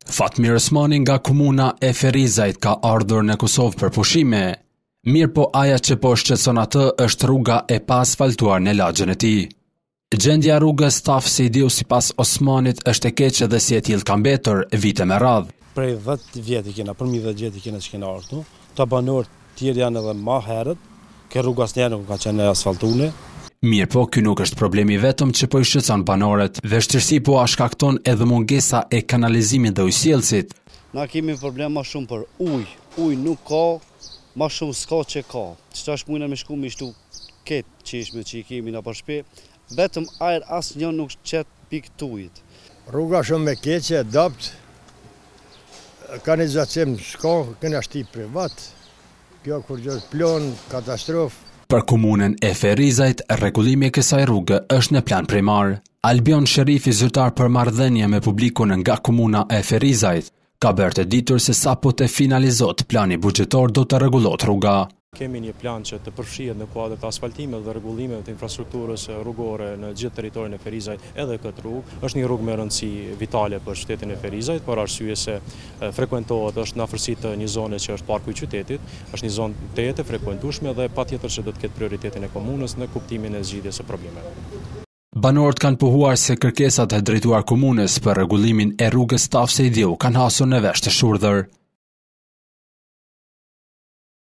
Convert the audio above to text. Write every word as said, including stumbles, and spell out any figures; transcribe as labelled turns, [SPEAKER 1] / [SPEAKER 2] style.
[SPEAKER 1] Fatmir Osmani nga komuna e Ferizajt ka ardhur në Kosovë për pushime, mirë po aja që po shqetëson atë është rruga e pa asfaltuar në lagjën e tij. Gjendja rrugës Taf Sejdiu sipas Osmanit është e keqe dhe si e tillë ka mbetur vite me radhë.
[SPEAKER 2] Prej dhjetë vjet i kena, për mi dhjetë vjet i kena që kena ardhur, ta banorët tjerë janë edhe më herët, ke rruga asnjëherë nuk ka qenë asfaltuar.
[SPEAKER 1] Mirë po, ky nuk është problemi vetëm që po i shqetëson banorët. Vështirësi po a shkakton edhe mungesa e kanalizimit dhe ujësjellësit.
[SPEAKER 3] Na kemi problem më shumë për ujë. Ujë nuk ka, më shumë s'ka që ka. Çfarë mundna me shku me shtu ketë çeshme që i kemi në për shtëpi, vetëm ajër asnjë nuk çet pikë të ujit.
[SPEAKER 4] Rruga shumë e keqe, dopt. Kanalizacim s'ka, kena shti privat. Kjo kur gjë plon, katastrofë.
[SPEAKER 1] Për komunën e Ferizajt, rregullimi i kësaj rruge është në plan primar. Albion Sherifi, zyrtar për marrëdhënie me publikun nga komuna e Ferizajt, ka bërë të ditur se sapo të finalizohet plani buxhetor do të rregullohet rruga.
[SPEAKER 5] Kemi një plan që të përfshihet në kuadër të asfaltimit dhe rregullimeve të infrastrukturës rrugore në gjithë territorin e Ferizajt, edhe këtë rrugë. Është një rrugë me rëndësi vitale për qytetin e Ferizajt, për arsye se frekuentohet, është në afërsi të një zone që është parku i qytetit, është një zonë të jetë frekuentueshme dhe patjetër që do të ketë prioritetin e komunës në kuptimin e zgjidhjes së problemeve.
[SPEAKER 1] Banorët kanë pohuar se kërkesat e drejtuar komunës për rregullimin e rrugës Taf Sejdiu kanë hasur në vesh të shurdhër.